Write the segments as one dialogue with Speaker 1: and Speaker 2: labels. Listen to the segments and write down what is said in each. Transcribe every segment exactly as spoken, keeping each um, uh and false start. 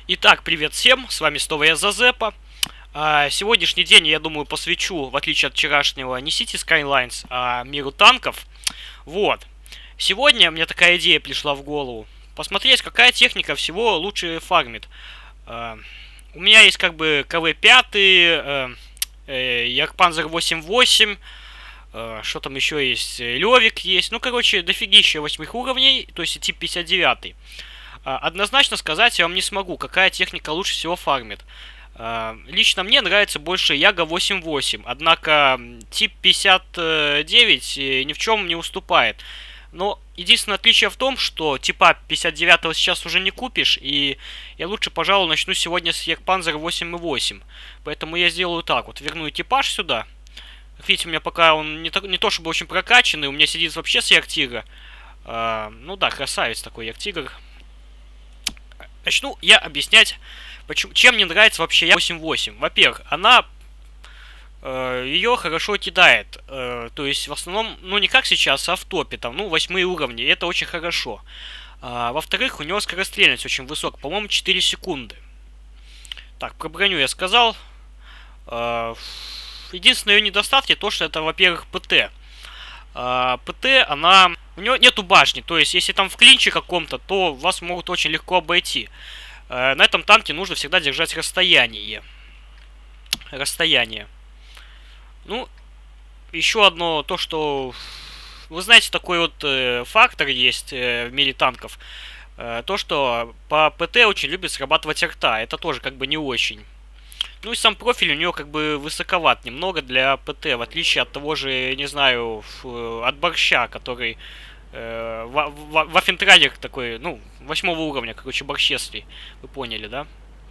Speaker 1: Итак, привет всем, с вами снова я, Зазепа. А, сегодняшний день, я думаю, посвящу, в отличие от вчерашнего, не City Skylines, а миру танков. Вот. Сегодня мне такая идея пришла в голову. Посмотреть, какая техника всего лучше фармит. А, у меня есть как бы КВ пять, э, э, Ярпанзер восемь восемь, э, что там еще есть, Левик есть. Ну, короче, дофигища восьмых уровней, то есть тип пятьдесят девять. Однозначно сказать я вам не смогу, какая техника лучше всего фармит. Лично мне нравится больше Яга восемь восемь, однако тип пятьдесят девять ни в чем не уступает. Но единственное отличие в том, что типа пятьдесят девять сейчас уже не купишь, и я лучше, пожалуй, начну сегодня с Ярпанзера восемь восемь. Поэтому я сделаю так, вот верну экипаж сюда. Как видите, у меня пока он не то, не то чтобы очень прокачанный, у меня сидит вообще с Яртигра. Ну да, красавец такой Яртигр. Начну я объяснять, почему, чем мне нравится вообще восемь восемь. Во-первых, она э, ее хорошо кидает. Э, то есть, в основном, ну не как сейчас, а в топе, там, ну, восьмые уровни. И это очень хорошо. А, во-вторых, у него скорострельность очень высокая, по-моему, четыре секунды. Так, про броню я сказал. Э, единственное ее недостатки, то, что это, во-первых, ПТ. Э, ПТ, она... У него нету башни, то есть, если там в клинче каком-то, то вас могут очень легко обойти. Э, на этом танке нужно всегда держать расстояние. Расстояние. Ну, еще одно, то, что... Вы знаете, такой вот э, фактор есть э, в мире танков. Э, то, что по ПТ очень любит срабатывать арта. Это тоже как бы не очень. Ну и сам профиль у него как бы высоковат немного для ПТ, в отличие от того же, не знаю, от Борща, который э, в, в, в Афентралер такой, ну, восьмого уровня, короче, борщестый, вы поняли, да?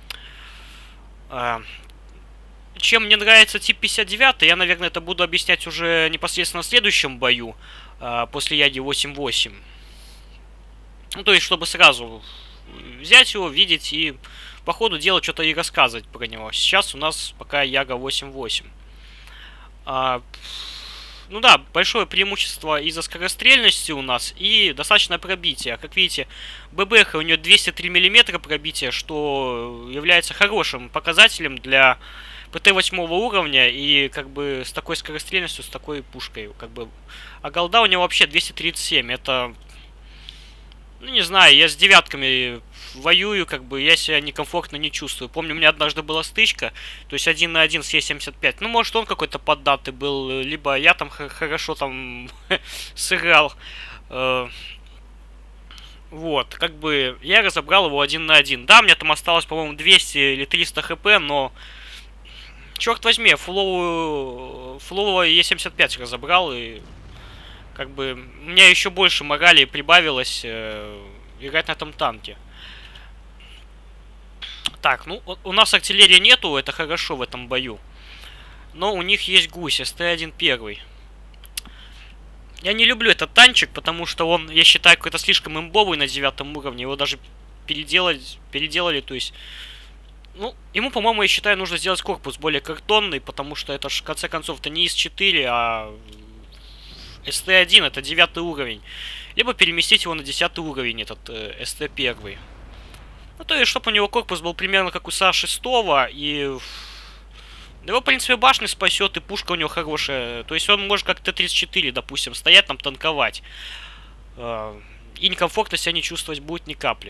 Speaker 1: А, чем мне нравится тип пятьдесят девять, я, наверное, это буду объяснять уже непосредственно в следующем бою, а, после Яги восемь восемь. Ну, то есть, чтобы сразу взять его, видеть и... по ходу дела что-то и рассказывать про него. Сейчас у нас пока Яга восемь восемь. А, ну да, большое преимущество из-за скорострельности у нас и достаточно пробития. Как видите, ББХ у нее двести три миллиметра пробития, что является хорошим показателем для ПТ восьмого уровня и как бы с такой скорострельностью, с такой пушкой. Как бы. А голда у него вообще двести тридцать семь. Это... Ну, не знаю, я с девятками воюю, как бы, я себя некомфортно не чувствую. Помню, у меня однажды была стычка, то есть один на один с Е семьдесят пять. Ну, может, он какой-то поддатый был, либо я там хорошо там сыграл. Вот, как бы, я разобрал его один на один. Да, мне там осталось, по-моему, двести или триста хп, но... Черт возьми, фуловую... фулового Е семьдесят пять разобрал, и... Как бы, у меня еще больше морали прибавилось э, играть на этом танке. Так, ну, у нас артиллерии нету, это хорошо в этом бою. Но у них есть гусь, эс тэ один первый. Я не люблю этот танчик, потому что он, я считаю, какой-то слишком имбовый на девятом уровне. Его даже переделать, переделали, то есть... Ну, ему, по-моему, я считаю, нужно сделать корпус более картонный, потому что это ж, в конце концов, это не эс четыре, а... эс тэ один это девятый уровень. Либо переместить его на десятый уровень, этот э, эс тэ один. Ну, то есть, чтобы у него корпус был примерно как у Са шесть, и... Его, в принципе, башня спасет, и пушка у него хорошая. То есть, он может как Т тридцать четыре, допустим, стоять там, танковать. Э, и некомфортно себя не чувствовать будет ни капли.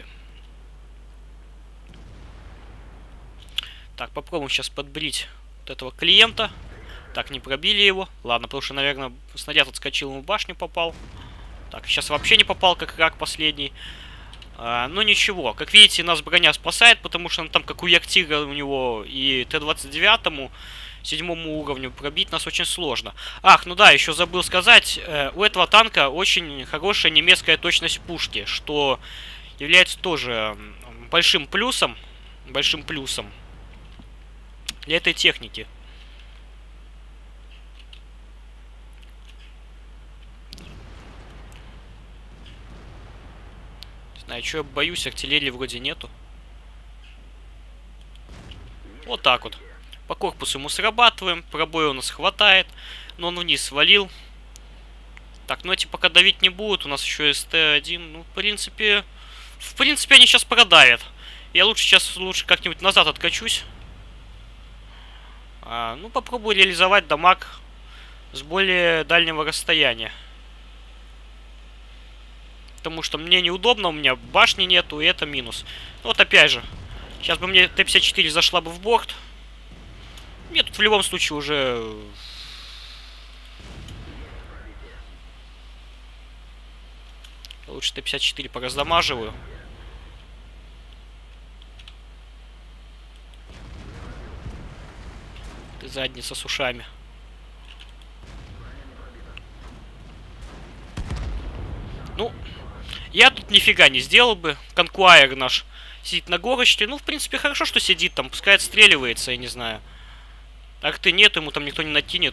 Speaker 1: Так, попробуем сейчас подбрить вот этого клиента. Так, не пробили его. Ладно, потому что, наверное, снаряд отскочил, ему в башню попал. Так, сейчас вообще не попал, как рак последний. А, ну, ничего. Как видите, нас броня спасает, потому что он там, как у Яртигра у него и Т двадцать девять, седьмому уровню, пробить нас очень сложно. Ах, ну да, еще забыл сказать. Э, у этого танка очень хорошая немецкая точность пушки, что является тоже большим плюсом. Большим плюсом для этой техники. Знаю, что я боюсь, артиллерии вроде нету. Вот так вот. По корпусу ему срабатываем, пробоя у нас хватает, но он вниз свалил. Так, ну эти пока давить не будут, у нас еще эс тэ один. Ну, в принципе, в принципе, они сейчас продавят. Я лучше сейчас лучше как-нибудь назад откачусь. А, ну, попробую реализовать дамаг с более дальнего расстояния. Потому что мне неудобно, у меня башни нету, и это минус. Вот опять же. Сейчас бы мне Т пятьдесят четыре зашла бы в борт. Мне тут в любом случае уже... Лучше Т пятьдесят четыре пораздамаживаю. Ты задница с ушами. Ну, я тут нифига не сделал бы. Конкуайр наш сидит на горочке. Ну, в принципе, хорошо, что сидит там. Пускай отстреливается, я не знаю. Арты нет, ему там никто не накинет.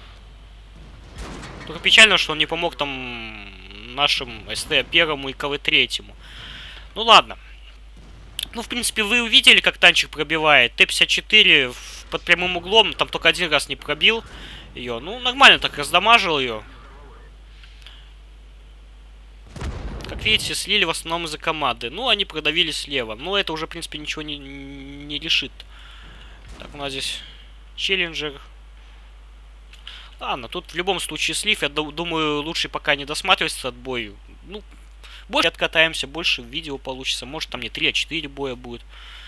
Speaker 1: Только печально, что он не помог там нашим СТ первому и КВ третьему. Ну, ладно. Ну, в принципе, вы увидели, как танчик пробивает. Т пятьдесят четыре под прямым углом. Там только один раз не пробил ее. Ну, нормально так раздамажил ее. Как видите, слили в основном из-за команды. Ну, они продавили слева. Но это уже, в принципе, ничего не, не решит. Так, у нас здесь челленджер. Ладно, тут в любом случае слив. Я думаю, лучше пока не досматривать этот бой. Ну, больше откатаемся, больше видео получится. Может, там не три, а четыре боя будет.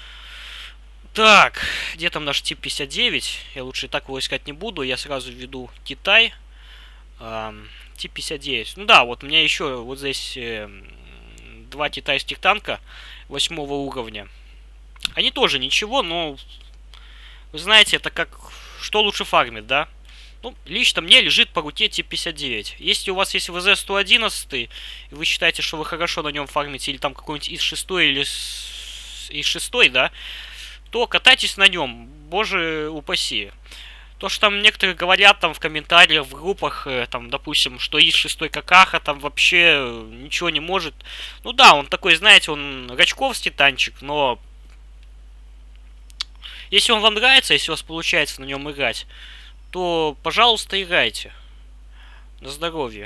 Speaker 1: Так, где там наш тип пятьдесят девять? Я лучше и так его искать не буду. Я сразу введу Китай. Эм, тип пятьдесят девять. Ну да, вот у меня еще вот здесь э, два китайских танка восьмого уровня. Они тоже ничего, но вы знаете, это как... Что лучше фармит, да? Ну, лично мне лежит по руке тип пятьдесят девять. Если у вас есть ВЗ сто одиннадцать, и вы считаете, что вы хорошо на нем фармите, или там какой-нибудь из шесть или из шесть, да, то катайтесь на нем, боже упаси. То, что там некоторые говорят там в комментариях, в группах, там, допустим, что из шесть какаха там вообще ничего не может. Ну да, он такой, знаете, он рачковский танчик, но... Если он вам нравится, если у вас получается на нем играть, то, пожалуйста, играйте. На здоровье.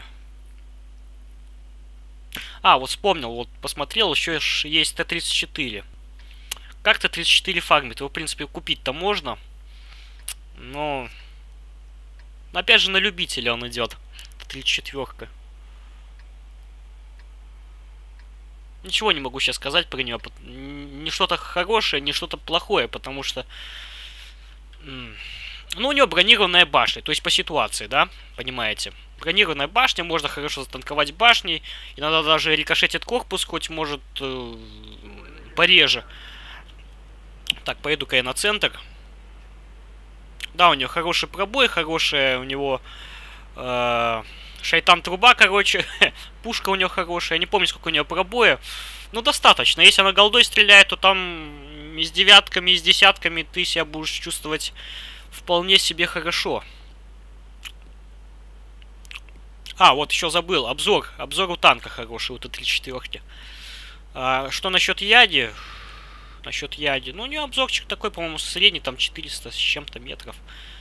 Speaker 1: А, вот вспомнил, вот посмотрел, еще есть Т тридцать четыре. Как Т тридцать четыре фармит? Его, в принципе, купить-то можно. Но... Опять же, на любителя он идет. Т тридцать четыре. Ничего не могу сейчас сказать про нее. Не что-то хорошее, не что-то плохое, потому что... Ну, у нее бронированная башня, то есть по ситуации, да, понимаете. Бронированная башня, можно хорошо затанковать башней. Иногда даже рикошетит корпус, хоть может э, пореже. Так, поеду-ка я на центр. Да, у нее хороший пробой, хорошая у него э, шайтан-труба, короче. Пушка у нее хорошая, я не помню, сколько у нее пробоя. Ну, достаточно. Если она голдой стреляет, то там и с девятками, и с десятками ты себя будешь чувствовать... Вполне себе хорошо. А, вот еще забыл. Обзор. Обзор у танка хороший, у Т тридцать четыре. А, что насчет Яди? Насчет Яди. Ну, у нее обзорчик такой, по-моему, средний, там четыреста с чем-то метров.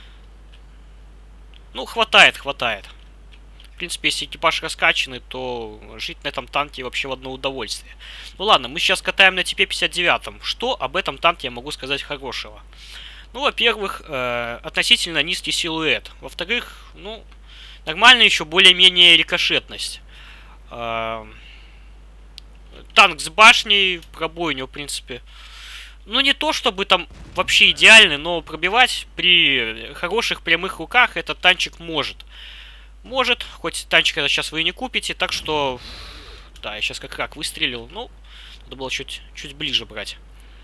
Speaker 1: Ну, хватает, хватает. В принципе, если экипаж раскачанный, то жить на этом танке вообще в одно удовольствие. Ну ладно, мы сейчас катаем на Типе пятьдесят девять. Что об этом танке я могу сказать хорошего? Ну, во-первых, э, относительно низкий силуэт. Во-вторых, ну, нормально еще более-менее рикошетность. Э, танк с башней, пробой у него, в принципе, ну, не то чтобы там вообще идеальный, но пробивать при хороших прямых руках этот танчик может. Может, хоть танчик это сейчас вы и не купите, так что... Да, я сейчас как рак выстрелил, ну, надо было чуть, чуть ближе брать.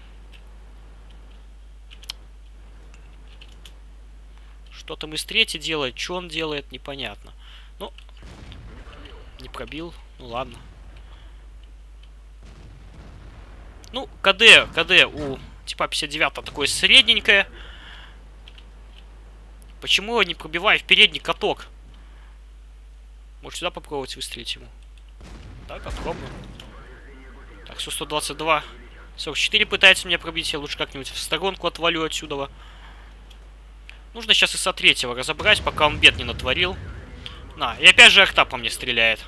Speaker 1: Что там из третьей делает, что он делает, непонятно. Ну, не пробил, ну ладно. Ну, КД, КД у типа пятьдесят девять такое средненькое. Почему я не пробиваю в передний каток? Может сюда попробовать выстрелить ему? Да, попробуем. Так, Су сто двадцать два. сорок четыре пытается меня пробить, я лучше как-нибудь в сторонку отвалю отсюда. Нужно сейчас ИСа третьего разобрать, пока он бед не натворил. На, и опять же арта по мне стреляет.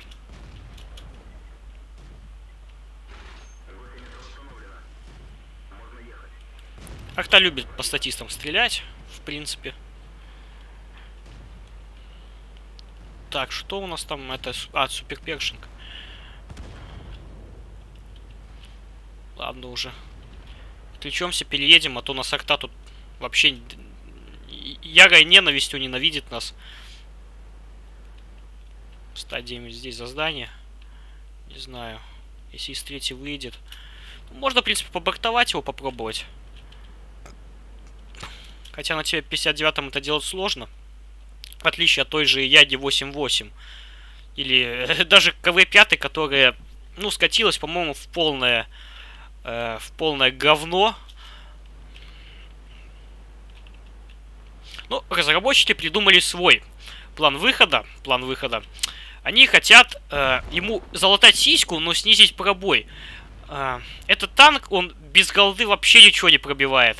Speaker 1: Арта любит по статистам стрелять, в принципе. Так, что у нас там? Это... А, суперпершинг. Ладно уже. Отвлечемся, переедем, а то у нас арта тут вообще ярой ненавистью ненавидит нас. Стадиями здесь за здание. Не знаю. Если из третьей выйдет. Можно, в принципе, побортовать его, попробовать. Хотя на тебе пятьдесят девятом это делать сложно. В отличие от той же Яги восемь восемь. Или даже КВ пять, которая, ну, скатилась, по-моему, в полное, э, в полное говно. Ну, разработчики придумали свой план выхода. План выхода. Они хотят э, ему залатать сиську, но снизить пробой. Э, этот танк, он без голды вообще ничего не пробивает.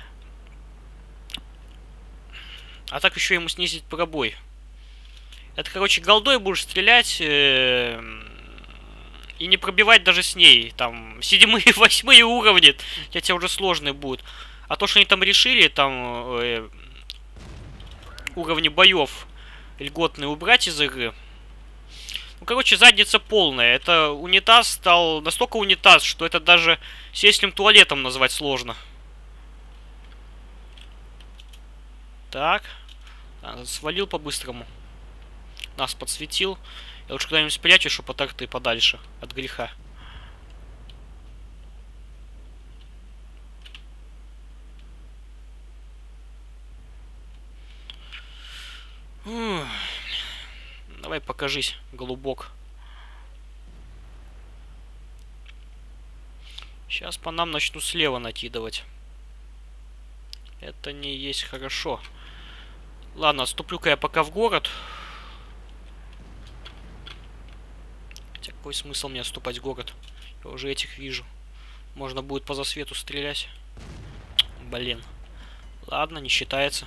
Speaker 1: А так еще ему снизить пробой. Это, короче, голдой будешь стрелять э, и не пробивать даже с ней. Там седьмые, восьмые уровни, для тебя уже сложные будут. А то, что они там решили, там э, уровни боев льготные убрать из игры. Ну, короче, задница полная. Это унитаз стал настолько унитаз, что это даже сельским туалетом назвать сложно. Так. А, свалил по-быстрому. Нас подсветил. Я лучше куда-нибудь спрячу, чтобы так ты подальше от греха. Ух. Давай покажись, голубок. Сейчас по нам начну слева накидывать. Это не есть хорошо. Ладно, отступлю-ка я пока в город. Хотя какой смысл мне отступать в город? Я уже этих вижу. Можно будет по засвету стрелять. Блин. Ладно, не считается.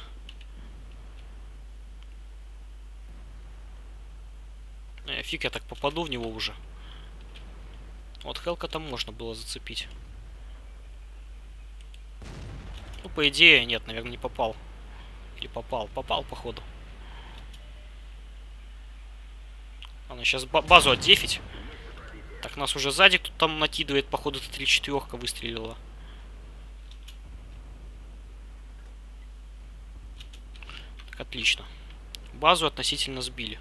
Speaker 1: Э, фиг я так попаду в него уже. Вот Хелка там можно было зацепить. Ну, по идее, нет, наверное, не попал. Или попал? Попал, походу. Ладно, сейчас базу отдефить. Так, нас уже сзади кто-то там накидывает. Походу, это три четверка выстрелила. Так, отлично. Базу относительно сбили.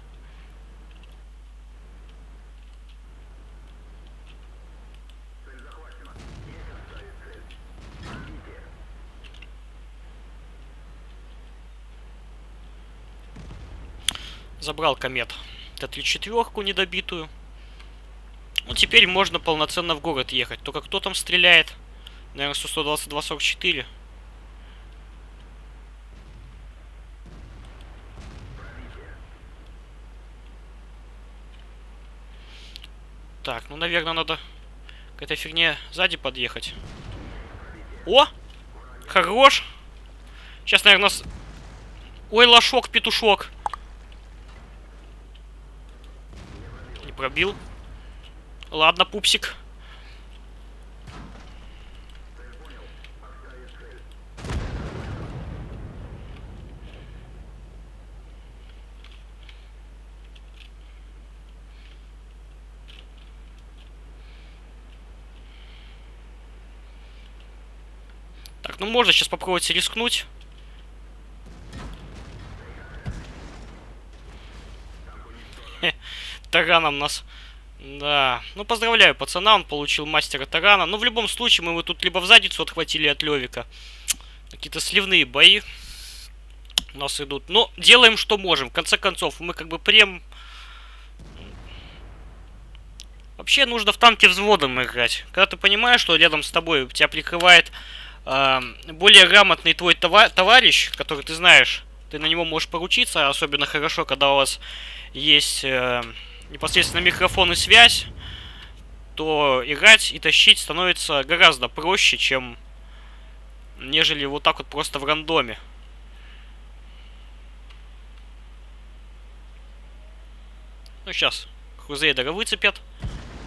Speaker 1: Забрал комет. Т тридцать четыре недобитую. Ну, теперь можно полноценно в город ехать. Только кто там стреляет? Наверное, сто двадцать два сорок четыре. Так, ну, наверное, надо к этой фигне сзади подъехать. О! Хорош! Сейчас, наверное, нас... Ой, лошок, петушок. Не пробил. Ладно, пупсик. Так, ну можно сейчас попробовать рискнуть. Тараном нас... Да. Ну, поздравляю пацана, он получил мастера тарана. Ну, в любом случае, мы его тут либо в задницу отхватили от Левика. Какие-то сливные бои у нас идут. Но делаем, что можем. В конце концов, мы как бы прям... Вообще, нужно в танке взводом играть. Когда ты понимаешь, что рядом с тобой тебя прикрывает э, более грамотный твой това товарищ, который ты знаешь, ты на него можешь поручиться. Особенно хорошо, когда у вас есть... Э, непосредственно микрофон и связь, то играть и тащить становится гораздо проще, чем нежели вот так вот просто в рандоме. Ну, сейчас Крузейдера выцепят.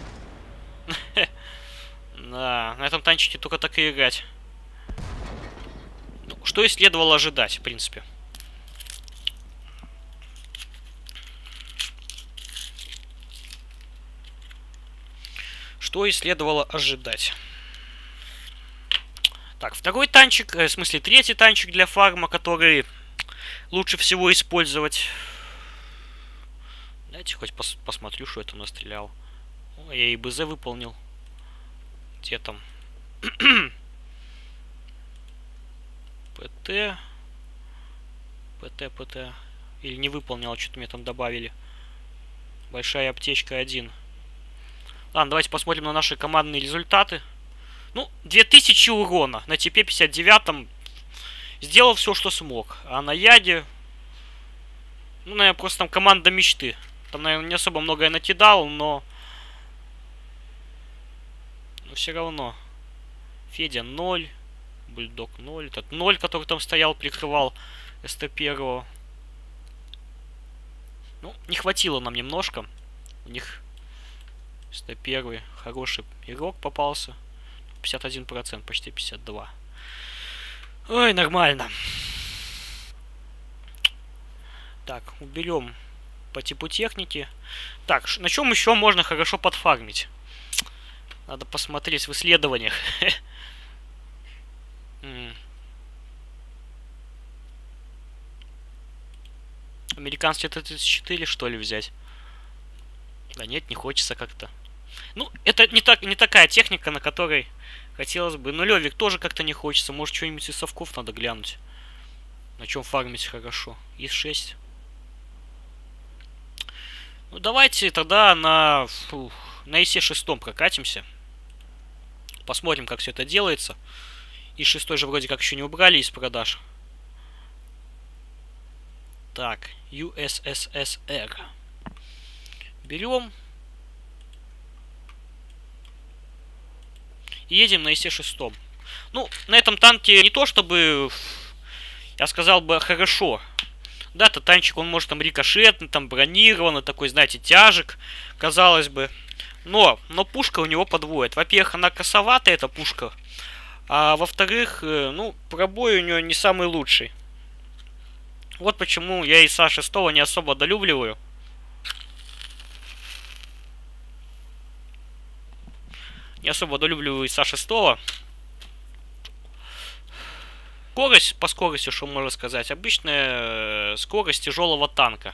Speaker 1: Да, на этом танчике только так и играть. что и следовало ожидать, в принципе. Что и следовало ожидать. Так, второй танчик, в смысле третий танчик для фарма, который лучше всего использовать. Давайте хоть пос посмотрю, что это настрелял. О, я и БЗ выполнил. Где там? ПТ. ПТ, ПТ. Или не выполнил, что-то мне там добавили. Большая аптечка один. Ладно, давайте посмотрим на наши командные результаты. Ну, две тысячи урона. На ТП пятьдесят девятом сделал все, что смог. А на Яде... Ну, наверное, просто там команда мечты. Там, наверное, не особо много я накидал, но... Но все равно. Федя ноль. Бульдог ноль. Этот ноль, который там стоял, прикрывал СТ первого. Ну, не хватило нам немножко. У них СТ первый хороший игрок попался. пятьдесят один процент, почти пятьдесят два. Ой, нормально. Так, уберем по типу техники. Так, на чем еще можно хорошо подфармить? Надо посмотреть в исследованиях. Американский Т тридцать четыре, что ли, взять? Да нет, не хочется как-то. Ну, это не, так, не такая техника, на которой хотелось бы. Но Левик тоже как-то не хочется. Может, что-нибудь из совков надо глянуть. На чем фармить хорошо. ИС шесть. Ну, давайте тогда на, фу, на ИСе шесть прокатимся. Посмотрим, как все это делается. ИС шесть же вроде как еще не убрали из продаж. Так, ю эс эс эс эр. Берем. И едем на ИСе шесть. Ну, на этом танке не то, чтобы, я сказал бы, хорошо. Да, этот танчик, он может там рикошетный, там бронированный, такой, знаете, тяжек, казалось бы. Но, но пушка у него подводит. Во-первых, она косоватая, эта пушка. А во-вторых, ну, пробой у нее не самый лучший. Вот почему я ИСа шесть не особо долюбливаю. Не особо долюбливаю ИСа шесть. Скорость, по скорости, что можно сказать? Обычная скорость тяжелого танка.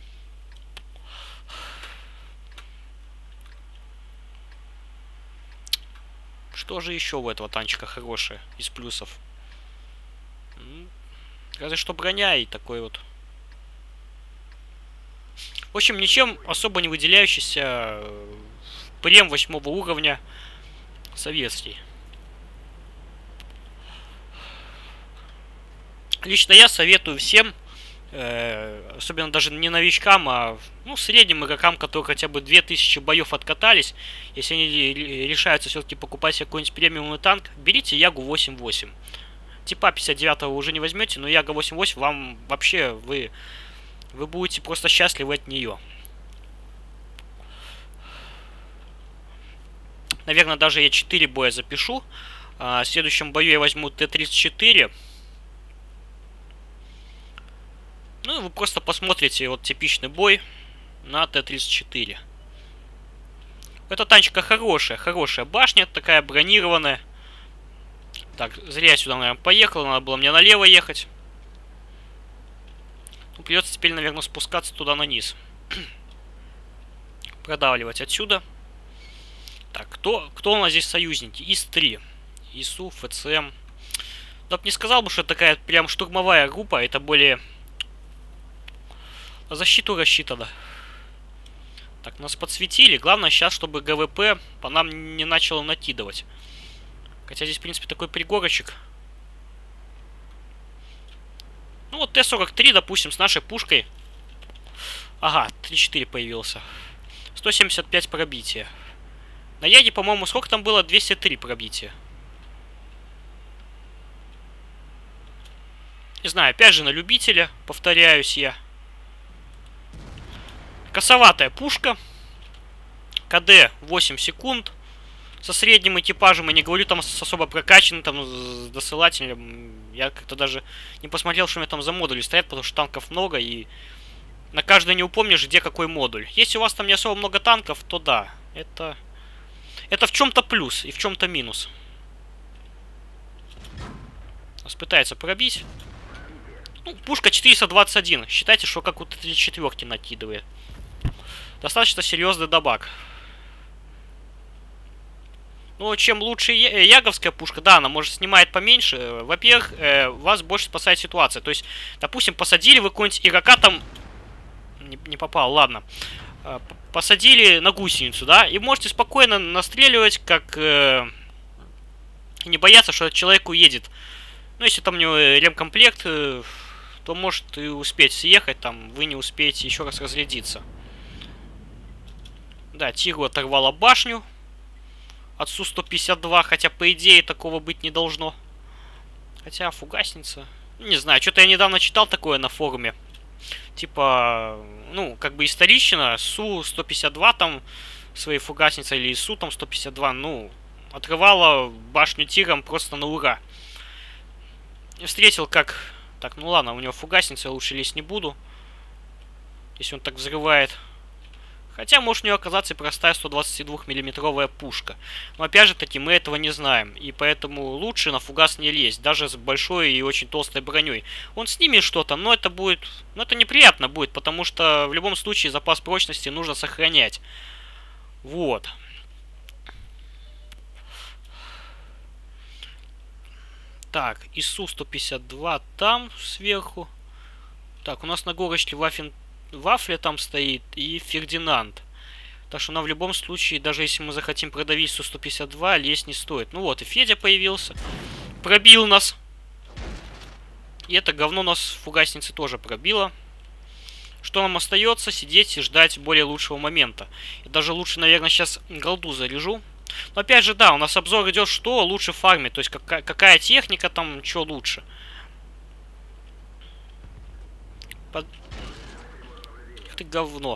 Speaker 1: Что же еще у этого танчика хорошее из плюсов? Разве что броня и такой вот. В общем, ничем особо не выделяющийся прем восьмого уровня советский. Лично я советую всем, э, особенно даже не новичкам, а ну, средним игрокам, которые хотя бы две тысячи боев откатались, если они решаются все-таки покупать себе какой-нибудь премиумный танк, берите Ягу восемь восемь. Типа пятьдесят девятого вы уже не возьмете, но Яга восемь восемь вам вообще, вы, вы будете просто счастливы от нее. Наверное, даже я четыре боя запишу. А, в следующем бою я возьму Т тридцать четыре. Ну, и вы просто посмотрите вот типичный бой на Т тридцать четыре. Эта танчика хорошая, хорошая башня, такая бронированная. Так, зря я сюда, наверное, поехал, надо было мне налево ехать. Ну, придется теперь, наверное, спускаться туда на низ. Продавливать отсюда. Так, кто, кто у нас здесь союзники? ИС три. ИСУ, ФЦМ. Я бы не сказал бы, что это такая прям штурмовая группа, это более... На защиту рассчитано. Так, нас подсветили. Главное сейчас, чтобы ГВП по нам не начало накидывать. Хотя здесь, в принципе, такой пригорочек. Ну вот Т сорок три, допустим, с нашей пушкой. Ага, три четыре появился. сто семьдесят пять пробития. На Яде, по-моему, сколько там было? двести три пробития. Не знаю, опять же, на любителя, повторяюсь я. Косоватая пушка. КД восемь секунд. со средним экипажем, и не говорю там с особо прокачанным, там, с досылателем. Я как-то даже не посмотрел, что у меня там за модули стоят, потому что танков много, и на каждый не упомнишь, где какой модуль. Если у вас там не особо много танков, то да, это... Это в чем-то плюс и в чем-то минус. Нас пытается пробить. Ну, пушка четыреста двадцать один. Считайте, что как у тридцать четвёрки накидывает. Достаточно серьезный дабаг. Ну, чем лучше яговская пушка, да, она, может, снимает поменьше. Во-первых, э, вас больше спасает ситуация. То есть, допустим, посадили вы какого-нибудь игрока там... Не, не попал, ладно. Э, посадили на гусеницу, да, и можете спокойно настреливать, как... Э, не бояться, что человек уедет. Ну, если там у него ремкомплект, э, то может и успеть съехать, там, вы не успеете еще раз разрядиться. Да, Тигру оторвала башню. От Су сто пятьдесят два, хотя по идее такого быть не должно. Хотя фугасница... Не знаю, что-то я недавно читал такое на форуме. Типа, ну, как бы исторично, Су сто пятьдесят два там своей фугасницей, или Су там сто пятьдесят два, ну, отрывала башню Тигром просто на ура. Я встретил как... Так, ну ладно, у него фугасница, я лучше лезть не буду. Если он так взрывает... Хотя может у него оказаться и простая сто двадцатидвухмиллиметровая пушка. Но опять же таки мы этого не знаем. И поэтому лучше на фугас не лезть. Даже с большой и очень толстой броней. Он снимет что-то, но это будет... Ну это неприятно будет. Потому что в любом случае запас прочности нужно сохранять. Вот. Так, и Су сто пятьдесят два там сверху. Так, у нас на горочке Вафен... Вафля там стоит и Фердинанд. Так что нам в любом случае, даже если мы захотим продавить Су сто пятьдесят два, лезть не стоит. Ну вот, и Федя появился. Пробил нас. И это говно нас в фугаснице тоже пробило. Что нам остается? Сидеть и ждать более лучшего момента. И даже лучше, наверное, сейчас голду заряжу. Но опять же, да, у нас обзор идет, что лучше фармить. То есть какая, какая техника там, что лучше. Под... Ты говно.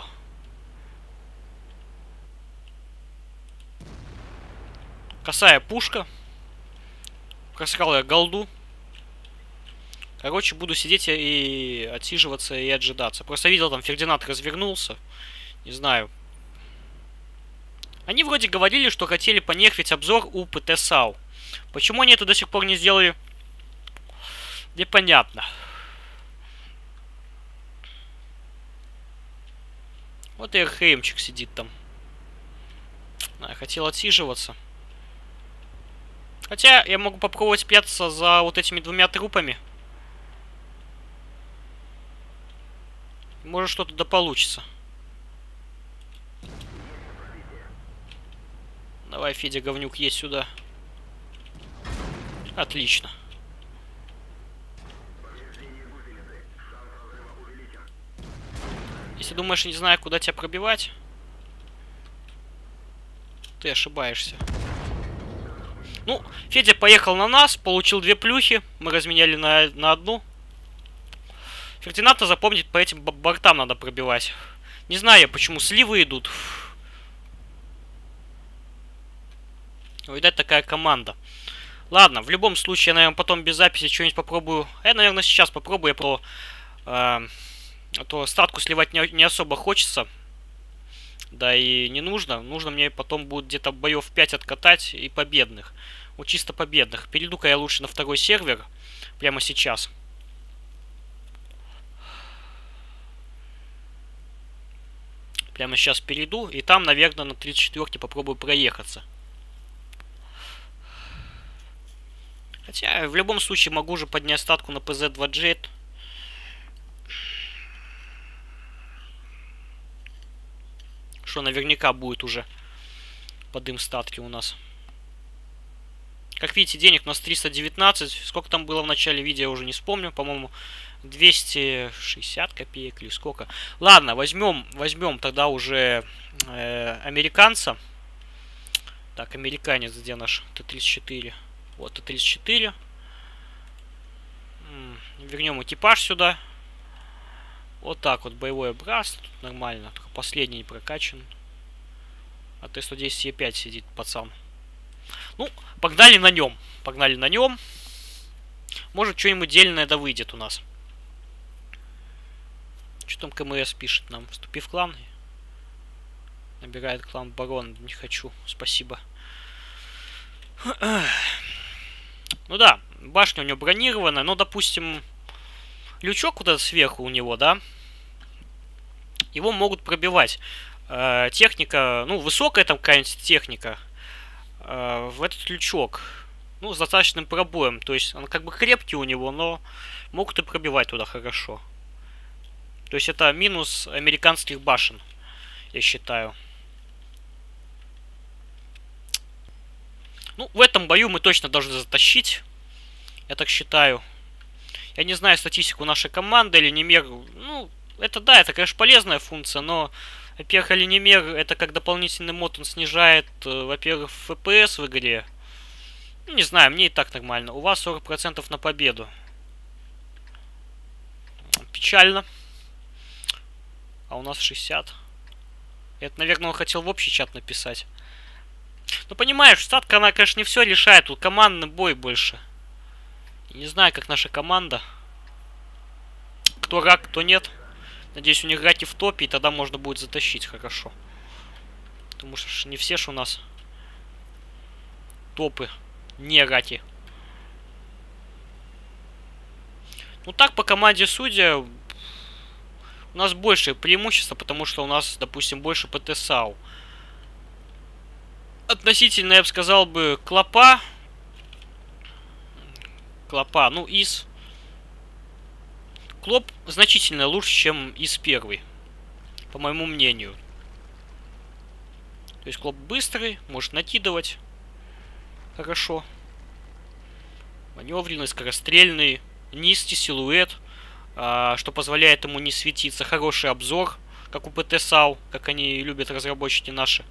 Speaker 1: Косая пушка. Просрал я голду. Короче, буду сидеть и отсиживаться и отжидаться. Просто видел, там Фердинанд развернулся. Не знаю. Они вроде говорили, что хотели понерфить обзор у ПТ САУ. Почему они это до сих пор не сделали? Непонятно. Вот и РХМчик сидит там. Я хотел отсиживаться. Хотя я могу попробовать спрятаться за вот этими двумя трупами. Может что-то да получится. Давай, Федя, говнюк, есть сюда. Отлично. Если думаешь, не знаю, куда тебя пробивать, ты ошибаешься. Ну, Федя поехал на нас, получил две плюхи. Мы разменяли на, на одну. Фердинанда запомнить, по этим бортам надо пробивать. Не знаю я, почему сливы идут. Видать, такая команда. Ладно, в любом случае, я, наверное, потом без записи что-нибудь попробую. Я, наверное, сейчас попробую. Я про... Э, а то статку сливать не, не особо хочется. Да и не нужно. Нужно мне потом будет где-то боев пять откатать и победных. Вот чисто победных. Перейду-ка я лучше на второй сервер. Прямо сейчас. Прямо сейчас перейду. И там, наверное, на тридцать четвёрке попробую проехаться. Хотя, в любом случае, могу уже поднять статку на пэ зэ два джет. Что наверняка будет уже подым статки у нас. Как видите, денег у нас триста девятнадцать. Сколько там было в начале видео, уже не вспомню. По-моему, двести шестьдесят копеек или сколько. Ладно, возьмем, возьмем тогда уже э, американца. Так, американец, где наш Т тридцать четыре? Вот, Т тридцать четыре. Вернем экипаж сюда. Вот так вот, боевой образ. Тут нормально. Только последний не прокачан. А Т сто десять Е пять сидит, пацан. Ну, погнали на нем. Погнали на нем. Может, что-нибудь дельное да выйдет у нас. Что там КМС пишет нам? Вступи в клан. Набирает клан барон. Не хочу. Спасибо. Ну да, башня у него бронированная. Но, допустим, лючок вот этот сверху у него, да? Его могут пробивать. Э, техника, ну, высокая там какая-нибудь техника. Э, в этот лючок. Ну, с достаточным пробоем. То есть, он как бы крепкий у него, но могут и пробивать туда хорошо. То есть, это минус американских башен, я считаю. Ну, в этом бою мы точно должны затащить. Я так считаю. Я не знаю статистику нашей команды. Линемер, ну, это да, это, конечно, полезная функция, но, во-первых, линемер, это как дополнительный мод, он снижает, во-первых, эф пи эс в игре. Ну, не знаю, мне и так нормально. У вас сорок процентов на победу. Печально. А у нас шестьдесят. Это, наверное, он хотел в общий чат написать. Ну, понимаешь, статка, она, конечно, не все решает. Тут командный бой больше. Не знаю, как наша команда. Кто рак, кто нет. Надеюсь, у них раки в топе, и тогда можно будет затащить хорошо. Потому что не все ж у нас топы. Не раки. Ну так, по команде судья у нас больше преимущества, потому что у нас, допустим, больше ПТ САУ. Относительно, я бы сказал бы, Клопа. Клопа, ну, ИС. Клоп значительно лучше, чем ИС первый. По моему мнению. То есть Клоп быстрый, может накидывать. Хорошо. Маневренный, скорострельный. Низкий силуэт. А, что позволяет ему не светиться. Хороший обзор, как у ПТ САУ. Как они любят разработчики наши.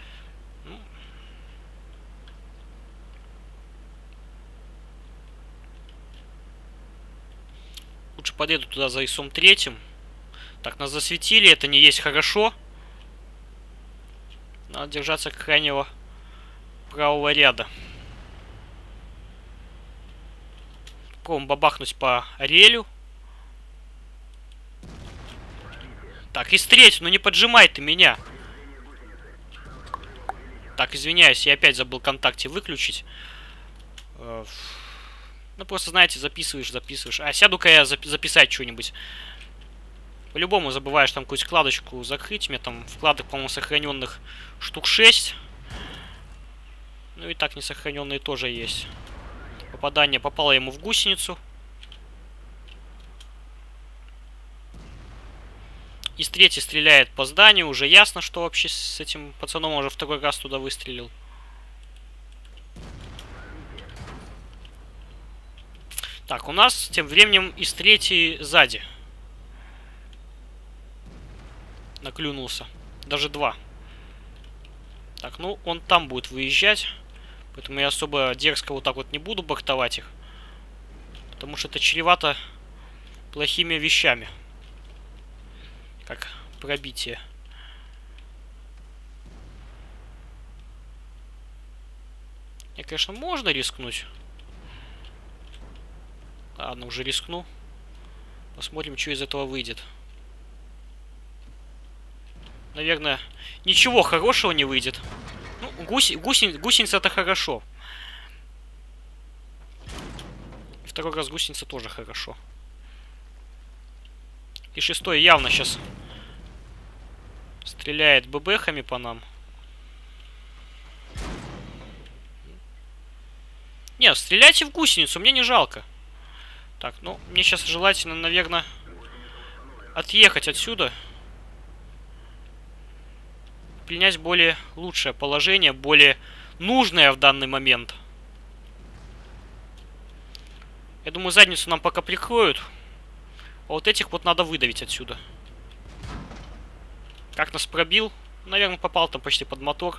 Speaker 1: Лучше подъеду туда за ИСом третьим. Так, нас засветили. Это не есть хорошо. Надо держаться крайнего правого ряда. Попробуем бабахнуть по Ариэлю. Так, и с третьим, ну не поджимай ты меня. Так, извиняюсь, я опять забыл контакте выключить. Ну, просто, знаете, записываешь, записываешь. А, сяду-ка я запи записать что-нибудь. По-любому забываешь там какую-то вкладочку закрыть. У меня там вкладок, по-моему, сохраненных штук шесть. Ну и так несохраненные тоже есть. Попадание попало ему в гусеницу. Из третьей стреляет по зданию. Уже ясно, что вообще с этим пацаном уже второй раз туда выстрелил. Так, у нас тем временем из третьей сзади наклюнулся. Даже два. Так, ну он там будет выезжать. Поэтому я особо дерзко вот так вот не буду бахтовать их. Потому что это чревато плохими вещами. Как пробитие. Я, конечно, можно рискнуть. Ладно, уже рискну. Посмотрим, что из этого выйдет. Наверное, ничего хорошего не выйдет. Ну, гусь, гусени, гусеница это хорошо. И второй раз гусеница тоже хорошо. И шестой явно сейчас стреляет ББхами по нам. Не, стреляйте в гусеницу, мне не жалко. Так, ну, мне сейчас желательно, наверное, отъехать отсюда. Принять более лучшее положение, более нужное в данный момент. Я думаю, задницу нам пока прикроют. А вот этих вот надо выдавить отсюда. Как нас пробил? Наверное, попал там почти под мотор.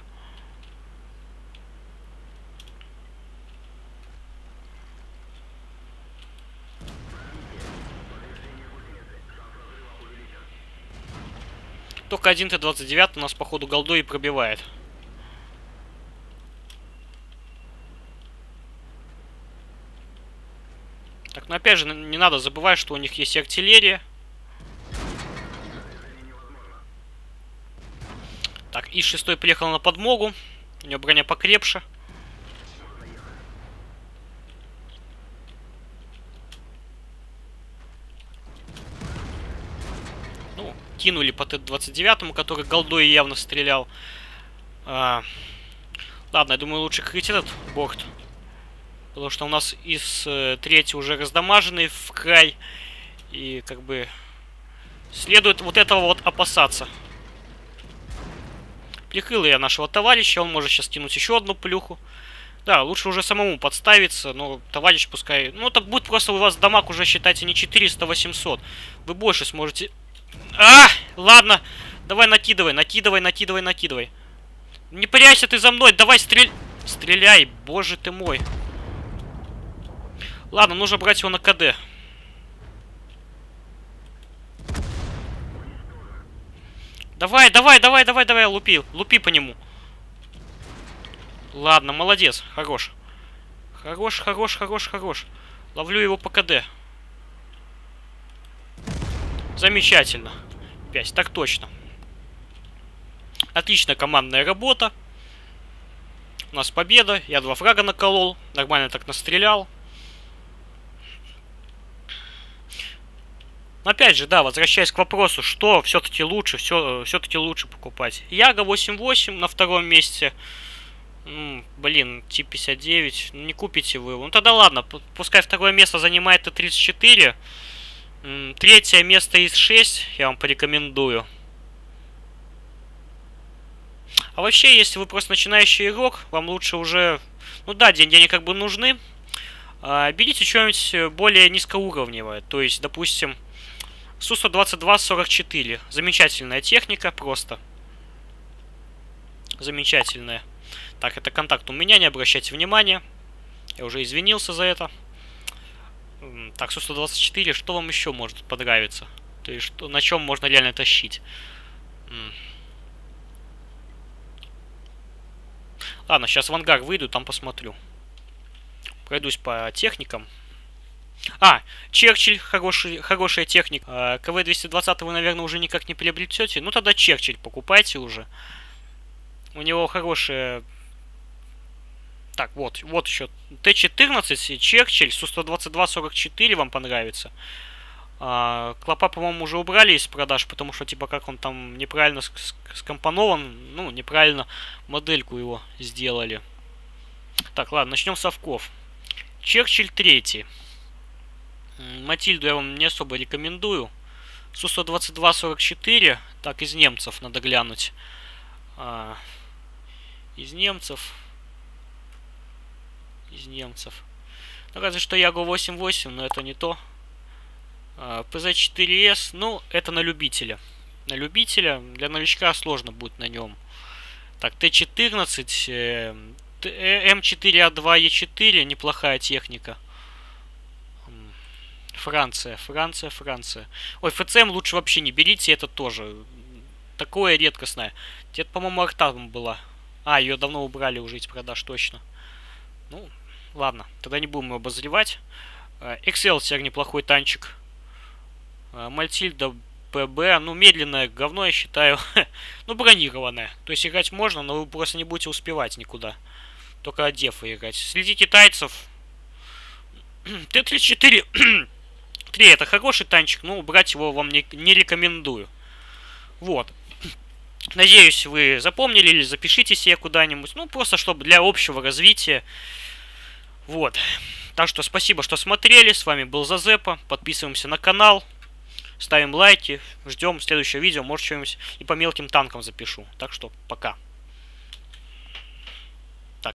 Speaker 1: Только один Т двадцать девять у нас, походу, голдой и пробивает. Так, но опять же, не надо забывать, что у них есть и артиллерия. Так, И шесть приехал на подмогу. У него броня покрепше. Ну, кинули по Т двадцать девять, который голдой явно стрелял. А, ладно, я думаю, лучше крыть этот борт. Потому что у нас из э, третьей уже раздамаженный в край. И как бы следует вот этого вот опасаться. Прикрыл я нашего товарища, он может сейчас кинуть еще одну плюху. Да, лучше уже самому подставиться, но товарищ пускай... Ну, это будет просто у вас дамаг уже, считайте, не четыреста, а восемьсот. Вы больше сможете... А, ладно, давай накидывай, накидывай, накидывай, накидывай. Не прячься ты за мной, давай стрель... Стреляй, боже ты мой. Ладно, нужно брать его на КД. Давай, давай, давай, давай, давай, лупи, лупи по нему. Ладно, молодец, хорош. Хорош, хорош, хорош, хорош. Ловлю его по КД. Замечательно. пять, так точно. Отличная командная работа. У нас победа. Я два фрага наколол. Нормально так настрелял. Но опять же, да, возвращаясь к вопросу, что все-таки лучше, все, все-таки лучше покупать. Яга восемь восемь на втором месте. М, блин, Ти пятьдесят девять. Не купите вы его. Ну тогда ладно, пускай второе место занимает Т тридцать четыре. М, третье место из шесть я вам порекомендую. А вообще, если вы просто начинающий игрок, вам лучше уже... Ну да, деньги они как бы нужны. А, берите что-нибудь более низкоуровневое. То есть, допустим... Су сто двадцать два сорок четыре. Замечательная техника, просто. Замечательная. Так, это контакт у меня, не обращайте внимания. Я уже извинился за это. Так, Су сто двадцать четыре, что вам еще может понравиться? То есть, что, на чем можно реально тащить? Ладно, сейчас в ангар выйду, там посмотрю. Пройдусь по техникам. А, Черчилль, хороший, хорошая техника. КВ двести двадцать вы, наверное, уже никак не приобретете. Ну, тогда Черчилль покупайте уже. У него хорошая... Так, вот, вот еще Т четырнадцать, Черчилль, Су сто двадцать два сорок четыре вам понравится. А, Клопа, по-моему, уже убрали из продаж, потому что, типа, как он там неправильно скомпонован, ну, неправильно модельку его сделали. Так, ладно, начнем с овков. Черчилль третий. Матильду я вам не особо рекомендую. Су сто двадцать два сорок четыре. Так, из немцев надо глянуть. А, из немцев. Из немцев. Ну, разве что Ягу восемь восемь, но это не то. А, ПЗ четыре С. Ну, это на любителя. На любителя. Для новичка сложно будет на нем. Так, Т четырнадцать. Э, М четыре А два Е четыре. Неплохая техника. Франция, Франция, Франция. Ой, ФЦМ лучше вообще не берите, это тоже такое редкостное. Это, по-моему, Артам была. А, ее давно убрали уже из продаж, точно. Ну, ладно, тогда не будем его обозревать. Экселсиор неплохой танчик. Мальтильда ПБ, ну, медленное говно, я считаю. Ну, бронированное. То есть играть можно, но вы просто не будете успевать никуда. Только от дефа играть. Среди китайцев... Т тридцать четыре... три это хороший танчик, но брать его вам не, не рекомендую. Вот. Надеюсь, вы запомнили или запишите себе куда-нибудь. Ну, просто чтобы для общего развития. Вот. Так что спасибо, что смотрели. С вами был Зазепа. Подписываемся на канал. Ставим лайки. Ждем следующего видео. Может, что-нибудь и по мелким танкам запишу. Так что пока.